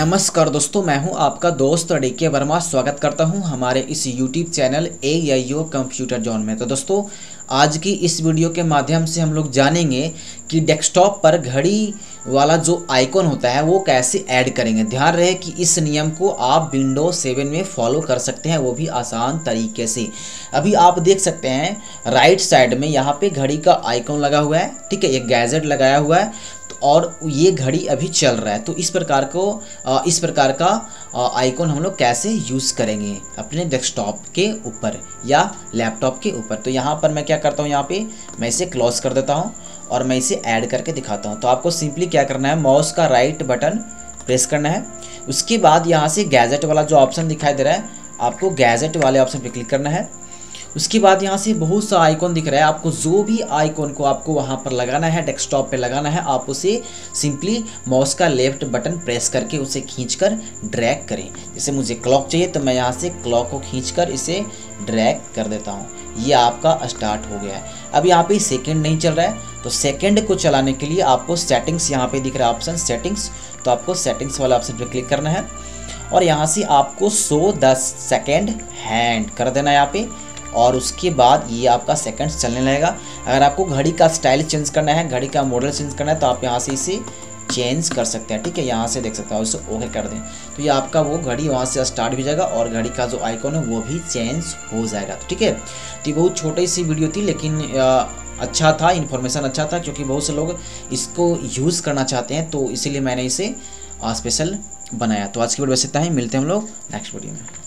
नमस्कार दोस्तों, मैं हूं आपका दोस्त डीके वर्मा। स्वागत करता हूं हमारे इस YouTube channel AIO computer zone में। तो दोस्तों, आज की इस वीडियो के माध्यम से हम लोग जानेंगे कि डेस्कटॉप पर घड़ी वाला जो आइकॉन होता है वो कैसे ऐड करेंगे। ध्यान रहे कि इस नियम को आप विंडोज 7 में फॉलो कर सकते हैं, वो भी आसान तरीके से। अभी आप देख सकते हैं राइट साइड में यहाँ पे घड़ी का आइकॉन लगा हुआ है, ठीक है, एक गैजेट लगाया हुआ है और ये घड़ी अभी चल रहा है। तो इस प्रकार का आइकॉन हम लोग कैसे यूज़ करेंगे अपने डेस्कटॉप के ऊपर या लैपटॉप के ऊपर। तो यहाँ पर मैं क्या करता हूँ, यहाँ पे मैं इसे क्लोज कर देता हूँ और मैं इसे ऐड करके दिखाता हूँ। तो आपको सिंपली क्या करना है, माउस का राइट बटन प्रेस करना है। उसके बाद यहाँ से गैजेट वाला जो ऑप्शन दिखाई दे रहा है, आपको गैजेट वाले ऑप्शन पर क्लिक करना है। उसके बाद यहाँ से बहुत सा आइकॉन दिख रहा है, आपको जो भी आइकॉन को आपको वहाँ पर लगाना है, डेस्कटॉप पे लगाना है, आप उसे सिंपली माउस का लेफ्ट बटन प्रेस करके उसे खींचकर ड्रैग करें। जैसे मुझे क्लॉक चाहिए तो मैं यहाँ से क्लॉक को खींचकर इसे ड्रैग कर देता हूँ। ये आपका स्टार्ट हो गया है। अब यहाँ पे सेकंड नहीं चल रहा है, तो सेकंड को चलाने के लिए आपको सेटिंग्स, यहाँ पे दिख रहा है ऑप्शन सेटिंग्स, तो आपको सेटिंग्स वाला ऑप्शन पर क्लिक करना है और यहाँ से आपको शो 10 सेकेंड हैंड कर देना है यहाँ पे। और उसके बाद ये आपका सेकंड्स चलने लगेगा। अगर आपको घड़ी का स्टाइल चेंज करना है, घड़ी का मॉडल चेंज करना है, तो आप यहाँ से इसे चेंज कर सकते हैं, ठीक है। यहाँ से देख सकते हो, इसे ओके कर दें तो ये आपका वो घड़ी वहाँ से स्टार्ट हो जाएगा और घड़ी का जो आइकॉन है वो भी चेंज हो जाएगा, ठीक है। तो ये बहुत छोटी सी वीडियो थी, लेकिन अच्छा था, इन्फॉर्मेशन अच्छा था, क्योंकि बहुत से लोग इसको यूज़ करना चाहते हैं, तो इसीलिए मैंने इसे स्पेशल बनाया। तो आज की वीडियो बस इतना ही, मिलते हैं हम लोग नेक्स्ट वीडियो में।